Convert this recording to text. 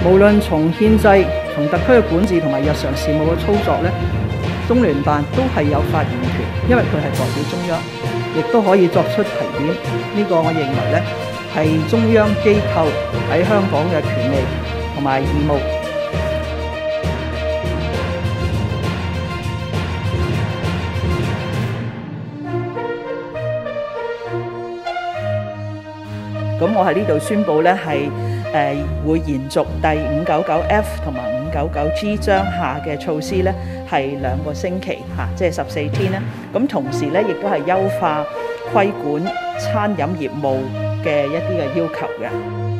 無論從憲制、從特區嘅管治同埋日常事務嘅操作咧，中聯辦都係有發言權，因為佢係代表中央，亦都可以作出提點。呢個我認為咧係中央機構喺香港嘅權利同埋義務。咁我喺呢度宣佈咧係會延續第599F 同埋599G 章下嘅措施咧，係2個星期嚇，即係14天咧。咁同時咧，亦都係優化規管餐飲業務嘅一啲嘅要求嘅。